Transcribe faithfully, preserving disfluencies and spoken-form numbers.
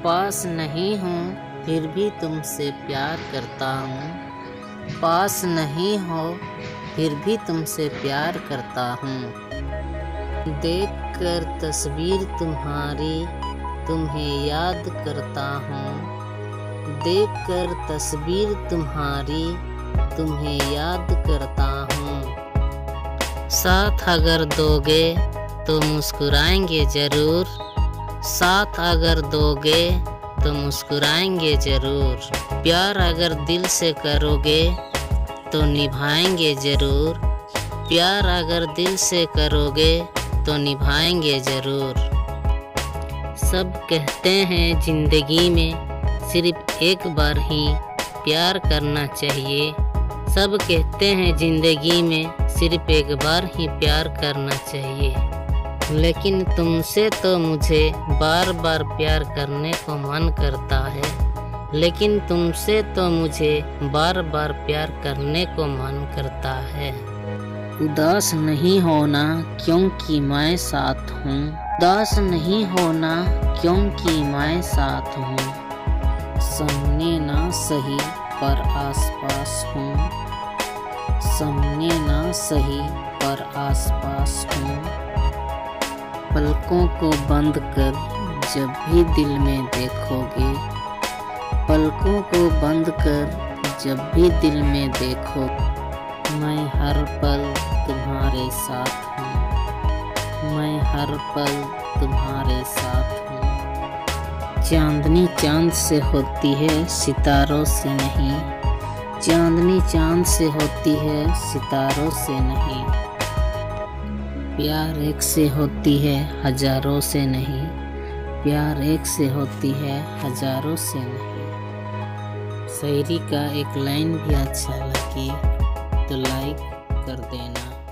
पास नहीं हूँ फिर भी तुमसे प्यार करता हूँ। पास नहीं हो फिर भी तुमसे प्यार करता हूँ। देख कर तस्वीर तुम्हारी तुम्हें याद करता हूँ। देख कर तस्वीर तुम्हारी तुम्हें याद करता हूँ। साथ अगर दोगे तो मुस्कुराएंगे ज़रूर। साथ अगर दोगे तो मुस्कुराएंगे ज़रूर। प्यार अगर दिल से करोगे तो निभाएंगे ज़रूर। प्यार अगर दिल से करोगे तो निभाएंगे ज़रूर। सब कहते हैं ज़िंदगी में सिर्फ एक बार ही प्यार करना चाहिए। सब कहते हैं ज़िंदगी में सिर्फ एक बार ही प्यार करना चाहिए। लेकिन तुमसे तो मुझे बार बार प्यार करने को मन करता है। लेकिन तुमसे तो मुझे बार बार प्यार करने को मन करता है। उदास नहीं होना क्योंकि मैं साथ हूँ। उदास नहीं होना क्योंकि मैं साथ हूँ। सामने ना सही पर आसपास हूँ। सामने ना सही पर आसपास हूँ। पलकों को बंद कर जब भी दिल में देखोगे। पलकों को बंद कर जब भी दिल में देखो। मैं हर पल तुम्हारे साथ हूँ। मैं हर पल तुम्हारे साथ हूँ। चांदनी चांद से होती है सितारों से नहीं। चांदनी चांद से होती है सितारों से नहीं। प्यार एक से होती है हजारों से नहीं। प्यार एक से होती है हजारों से नहीं। शायरी का एक लाइन भी अच्छा लगे तो लाइक कर देना।